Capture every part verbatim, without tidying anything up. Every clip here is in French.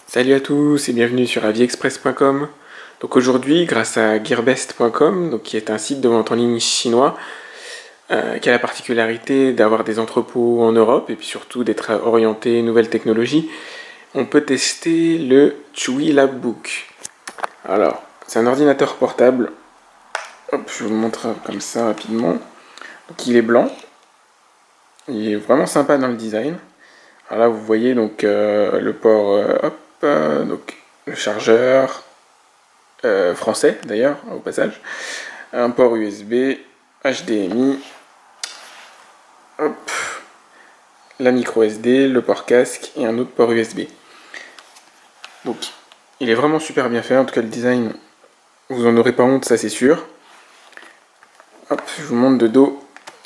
Salut à tous et bienvenue sur aviexpress point com. Donc aujourd'hui, grâce à gearbest point com, donc qui est un site de vente en ligne chinois, euh, qui a la particularité d'avoir des entrepôts en Europe et puis surtout d'être orienté nouvelles technologies, on peut tester le Chewy Labbook. Alors, c'est un ordinateur portable. Hop, je vous le montre comme ça rapidement. Donc il est blanc. Il est vraiment sympa dans le design. Alors là, vous voyez donc euh, le port, euh, hop, euh, donc le chargeur euh, français d'ailleurs au passage, un port U S B, H D M I, hop, la micro S D, le port casque et un autre port U S B. Donc, il est vraiment super bien fait. En tout cas, le design, vous en aurez pas honte, ça c'est sûr. Hop, je vous montre de dos.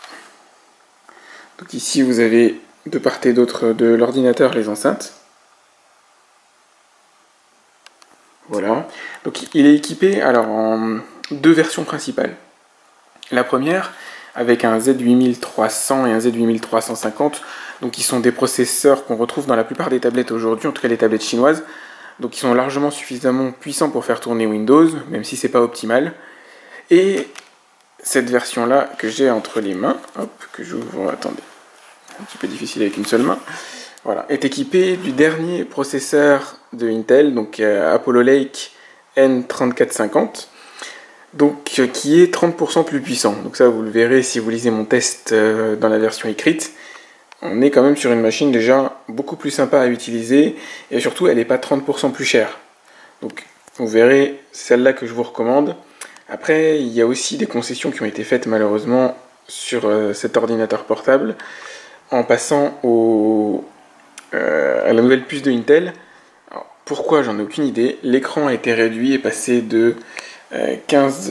Donc ici, vous avez de part et d'autre de l'ordinateur les enceintes. Voilà. Donc il est équipé alors en deux versions principales. La première avec un Z huit mille trois cents et un Z huit mille trois cent cinquante, donc qui sont des processeurs qu'on retrouve dans la plupart des tablettes aujourd'hui, en tout cas les tablettes chinoises. Donc ils sont largement suffisamment puissants pour faire tourner Windows, même si c'est pas optimal. Et cette version là que j'ai entre les mains, hop, que j'ouvre, attendez, un petit peu difficile avec une seule main. Voilà, est équipé du dernier processeur de Intel, donc euh, Apollo Lake N trente-quatre cinquante, donc euh, qui est trente pour cent plus puissant. Donc ça, vous le verrez si vous lisez mon test euh, dans la version écrite. On est quand même sur une machine déjà beaucoup plus sympa à utiliser, et surtout, elle n'est pas trente pour cent plus chère. Donc, vous verrez, c'est celle-là que je vous recommande. Après, il y a aussi des concessions qui ont été faites malheureusement sur euh, cet ordinateur portable, en passant au Euh, à la nouvelle puce de Intel. Alors, pourquoi, j'en ai aucune idée. L'écran a été réduit et passé de euh, quinze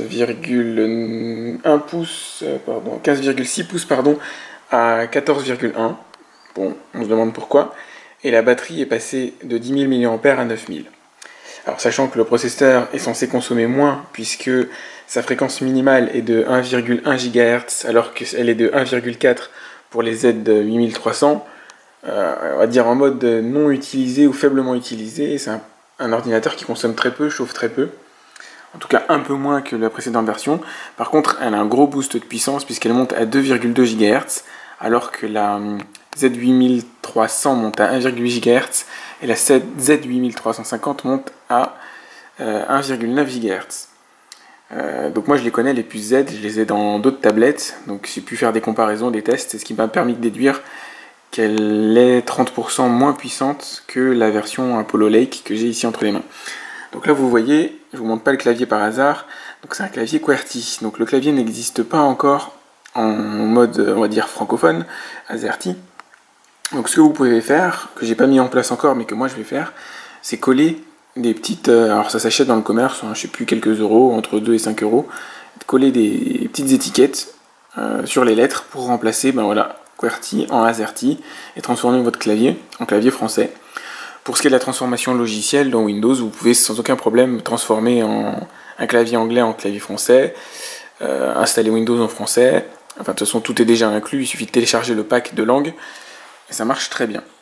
virgule un pouces, euh, pardon, quinze virgule six pouces pardon, à quatorze virgule un. Bon, on se demande pourquoi. Et la batterie est passée de dix mille milliampères à neuf mille. Alors sachant que le processeur est censé consommer moins puisque sa fréquence minimale est de un virgule un gigahertz alors qu'elle est de un virgule quatre pour les Z huit mille trois cents. Euh, on va dire en mode non utilisé ou faiblement utilisé. C'est un, un ordinateur qui consomme très peu, chauffe très peu. En tout cas un peu moins que la précédente version. Par contre, elle a un gros boost de puissance puisqu'elle monte à deux virgule deux gigahertz alors que la Z huit mille trois cents monte à un virgule huit gigahertz et la Z huit mille trois cent cinquante monte à euh, un virgule neuf gigahertz. Euh, donc moi je les connais, les puces Z, je les ai dans d'autres tablettes, donc j'ai pu faire des comparaisons, des tests, c'est ce qui m'a permis de déduire qu'elle est trente pour cent moins puissante que la version Apollo Lake que j'ai ici entre les mains. Donc là vous voyez, je vous montre pas le clavier par hasard, donc c'est un clavier QWERTY. Donc le clavier n'existe pas encore en mode, on va dire, francophone, AZERTY. Donc ce que vous pouvez faire, que j'ai pas mis en place encore mais que moi je vais faire, c'est coller des petites, euh, alors ça s'achète dans le commerce, hein, je sais plus, quelques euros, entre deux et cinq euros, coller des petites étiquettes euh, sur les lettres pour remplacer, ben voilà, QWERTY en AZERTY et transformer votre clavier en clavier français. Pour ce qui est de la transformation logicielle dans Windows, vous pouvez sans aucun problème transformer en un clavier anglais en clavier français, euh, installer Windows en français. Enfin, de toute façon, tout est déjà inclus, il suffit de télécharger le pack de langue et ça marche très bien.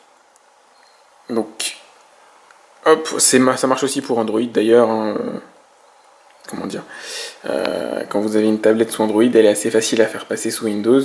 Donc, hop, c'est, ça marche aussi pour Android d'ailleurs. Hein, comment dire euh, Quand vous avez une tablette sous Android, elle est assez facile à faire passer sous Windows.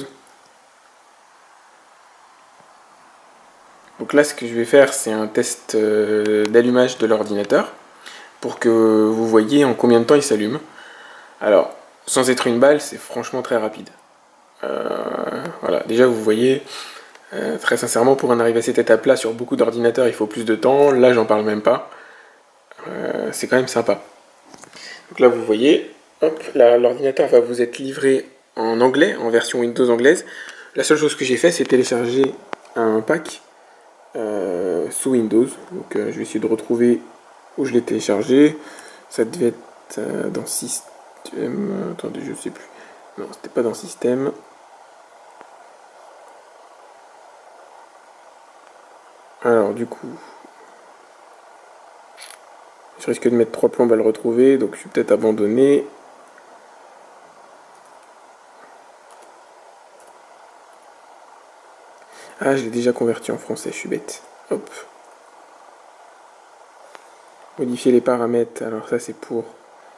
Donc là, ce que je vais faire, c'est un test euh, d'allumage de l'ordinateur pour que vous voyez en combien de temps il s'allume. Alors, sans être une balle, c'est franchement très rapide. Euh, voilà, déjà vous voyez, euh, très sincèrement, pour en arriver à cette étape-là, sur beaucoup d'ordinateurs, il faut plus de temps. Là, j'en parle même pas. Euh, c'est quand même sympa. Donc là, vous voyez, hop, là, l'ordinateur va vous être livré en anglais, en version Windows anglaise. La seule chose que j'ai fait, c'est télécharger un pack Euh, sous Windows. Donc euh, je vais essayer de retrouver où je l'ai téléchargé. Ça devait être euh, dans système. Attendez, je sais plus. Non, c'était pas dans système. Alors du coup, je risque de mettre trois plombes à le retrouver, donc je vais peut-être abandonner. Ah, je l'ai déjà converti en français, je suis bête. Hop. modifier les paramètres. Alors ça c'est pour...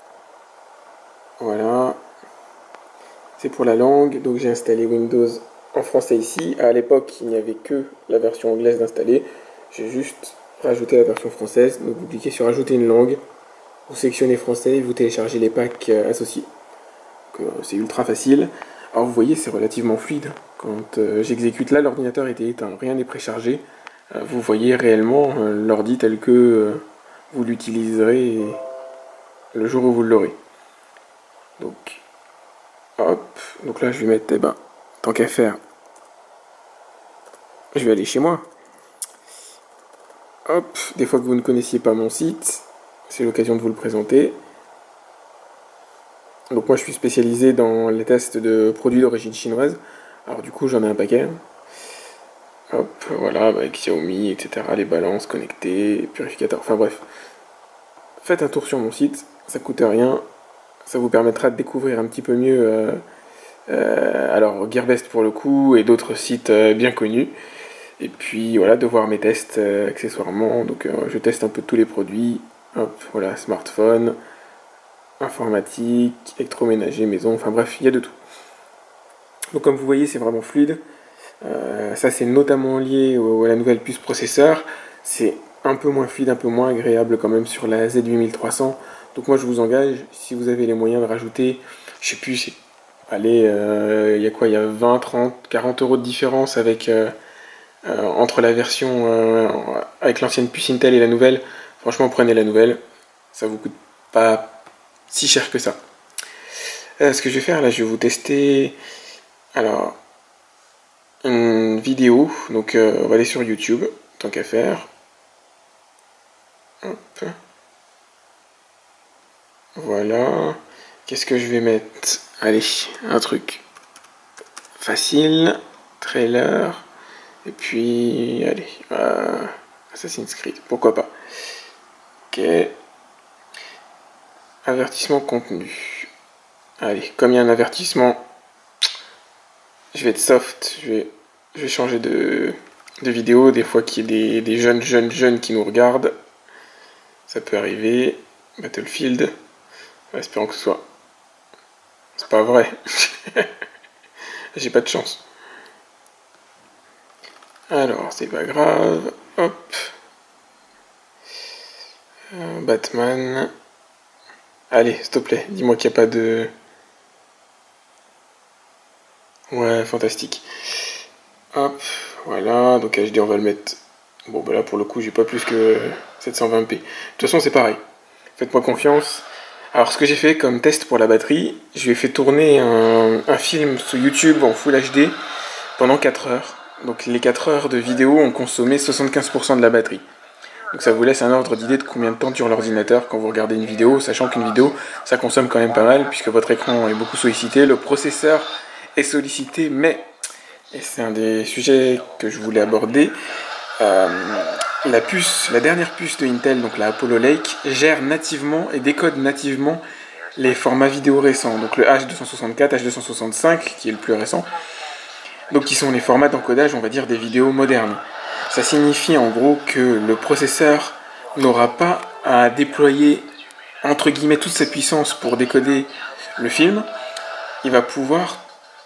Voilà. C'est pour la langue. Donc j'ai installé Windows en français ici. À l'époque, il n'y avait que la version anglaise d'installer. J'ai juste rajouté la version française. Donc vous cliquez sur ajouter une langue. Vous sélectionnez français et vous téléchargez les packs associés. C'est ultra facile. Alors vous voyez, c'est relativement fluide. Quand euh, j'exécute là, l'ordinateur était éteint, rien n'est préchargé. Euh, vous voyez réellement euh, l'ordi tel que euh, vous l'utiliserez le jour où vous l'aurez. Donc, hop. Donc là, je vais mettre, eh ben, tant qu'à faire, je vais aller chez moi. Hop. Des fois que vous ne connaissiez pas mon site, c'est l'occasion de vous le présenter. Donc moi je suis spécialisé dans les tests de produits d'origine chinoise. Alors du coup j'en ai un paquet. Hop, voilà, avec Xiaomi, et cetera. Les balances connectées, purificateurs, enfin bref. Faites un tour sur mon site, ça coûte rien. Ça vous permettra de découvrir un petit peu mieux euh, euh, alors Gearbest pour le coup et d'autres sites euh, bien connus. Et puis voilà, de voir mes tests euh, accessoirement. Donc euh, je teste un peu tous les produits. Hop, voilà, smartphone, informatique, électroménager, maison, enfin bref, il y a de tout. Donc comme vous voyez, c'est vraiment fluide. Euh, ça c'est notamment lié au, à la nouvelle puce processeur. C'est un peu moins fluide, un peu moins agréable quand même sur la Z huit mille trois cents. Donc moi je vous engage, si vous avez les moyens de rajouter, je sais plus, c'est, allez, euh, il y a quoi, il y a vingt, trente, quarante euros de différence avec, euh, euh, entre la version euh, avec l'ancienne puce Intel et la nouvelle. Franchement, prenez la nouvelle, ça vous coûte pas si cher que ça. Euh, ce que je vais faire là, je vais vous tester alors une vidéo. Donc euh, on va aller sur YouTube, tant qu'à faire. Hop. Voilà. Qu'est-ce que je vais mettre? Allez, un truc facile, trailer, et puis allez, euh, Assassin's Creed, pourquoi pas. Ok. Avertissement contenu. Allez, comme il y a un avertissement, je vais être soft, je vais, je vais changer de, de vidéo, des fois qu'il y ait des, des jeunes, jeunes, jeunes qui nous regardent. Ça peut arriver. Battlefield. Espérons que ce soit... C'est pas vrai. J'ai pas de chance. Alors, c'est pas grave. Hop. Euh, Batman. Allez, s'il te plaît, dis-moi qu'il n'y a pas de... Ouais, fantastique. Hop, voilà. Donc H D, on va le mettre... Bon, bah là, pour le coup, j'ai pas plus que sept cent vingt p. De toute façon, c'est pareil. Faites-moi confiance. Alors, ce que j'ai fait comme test pour la batterie, je lui ai fait tourner un, un film sur YouTube en Full H D pendant quatre heures. Donc, les quatre heures de vidéo ont consommé soixante-quinze pour cent de la batterie. Donc, ça vous laisse un ordre d'idée de combien de temps dure l'ordinateur quand vous regardez une vidéo, sachant qu'une vidéo, ça consomme quand même pas mal, puisque votre écran est beaucoup sollicité, le processeur est sollicité, mais, et c'est un des sujets que je voulais aborder, euh, la puce, la dernière puce de Intel, donc la Apollo Lake, gère nativement et décode nativement les formats vidéo récents, donc le H deux cent soixante-quatre, H deux cent soixante-cinq, qui est le plus récent, donc qui sont les formats d'encodage, on va dire, des vidéos modernes. Ça signifie en gros que le processeur n'aura pas à déployer, entre guillemets, toute sa puissance pour décoder le film. Il va pouvoir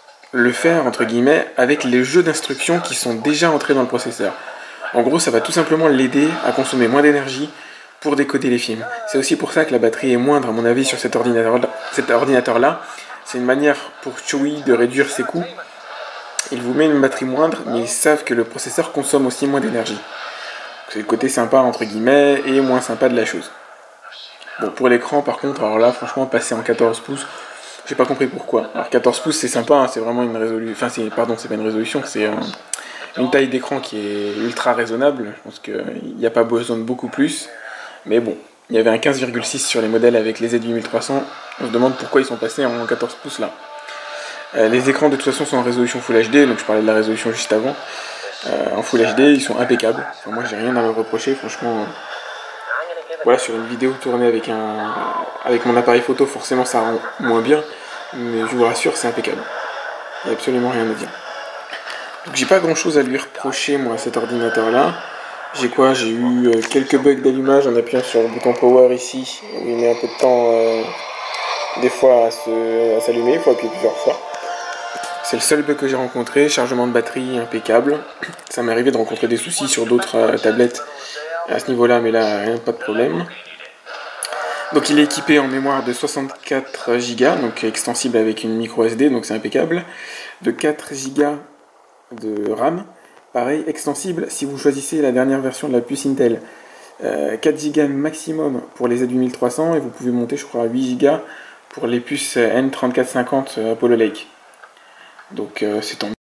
le faire, entre guillemets, avec les jeux d'instructions qui sont déjà entrés dans le processeur. En gros, ça va tout simplement l'aider à consommer moins d'énergie pour décoder les films. C'est aussi pour ça que la batterie est moindre, à mon avis, sur cet ordinateur-là. Cet ordinateur-là. C'est une manière pour Chewy de réduire ses coûts. Il vous met une batterie moindre, mais ils savent que le processeur consomme aussi moins d'énergie. C'est le côté sympa, entre guillemets, et moins sympa de la chose. Bon, pour l'écran, par contre, alors là, franchement, passer en quatorze pouces, j'ai pas compris pourquoi. Alors quatorze pouces, c'est sympa, hein, c'est vraiment une résolution... Enfin, c'est... pardon, c'est pas une résolution, c'est un... une taille d'écran qui est ultra raisonnable. Je pense qu'il n'y a pas besoin de beaucoup plus. Mais bon, il y avait un quinze virgule six sur les modèles avec les Z huit mille trois cents. On se demande pourquoi ils sont passés en quatorze pouces là. Euh, les écrans de toute façon sont en résolution Full H D, donc je parlais de la résolution juste avant. Euh, en Full H D, ils sont impeccables. Enfin, moi, j'ai rien à leur reprocher, franchement. Euh... Voilà, sur une vidéo tournée avec un, avec mon appareil photo, forcément, ça rend moins bien. Mais je vous rassure, c'est impeccable. Il n'y a absolument rien à dire. Donc, j'ai pas grand chose à lui reprocher, moi, à cet ordinateur-là. J'ai quoi? J'ai eu euh, quelques bugs d'allumage en appuyant sur le bouton power ici, où il met un peu de temps euh, des fois à se- à s'allumer, il faut appuyer plusieurs fois. C'est le seul bug que j'ai rencontré, chargement de batterie impeccable. Ça m'est arrivé de rencontrer des soucis sur d'autres euh, tablettes à ce niveau-là, mais là, rien, pas de problème. Donc il est équipé en mémoire de soixante-quatre gigas, donc extensible avec une micro S D, donc c'est impeccable. De quatre gigas de RAM, pareil, extensible si vous choisissez la dernière version de la puce Intel. Euh, quatre gigas maximum pour les Z huit mille trois cents et vous pouvez monter, je crois, à huit gigas pour les puces N trente-quatre cinquante Apollo Lake. Donc euh, c'est en